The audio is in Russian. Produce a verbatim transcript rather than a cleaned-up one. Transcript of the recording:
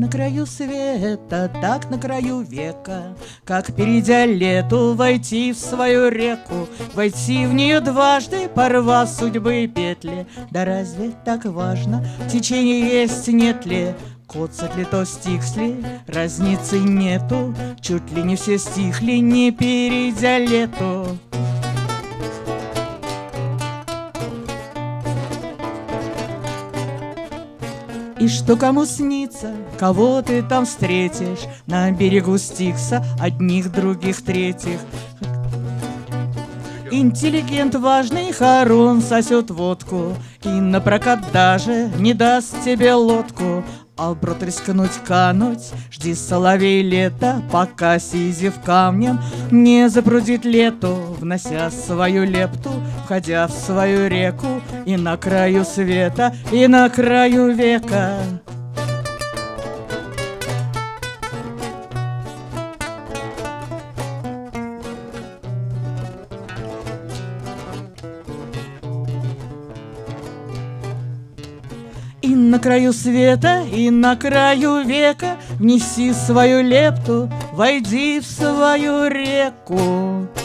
краю света, так на краю века, как, перейдя лету, войти в свою реку, войти в нее дважды, порвав судьбы и петли. Да разве так важно, течение есть, нет ли? Коцать ли то стихли, разницы нету, чуть ли не все стихли, не перейдя лету. И что кому снится, кого ты там встретишь на берегу Стикса, одних, других, третьих. Интеллигент важный хорун сосет водку и напрокат даже не даст тебе лодку. А вброд рискнуть кануть, жди, соловей, лето, пока, сизив камнем, не запрудит лету, внося свою лепту, входя в свою реку, и на краю света, и на краю века. И на краю света, и на краю века внеси свою лепту, войди в свою реку.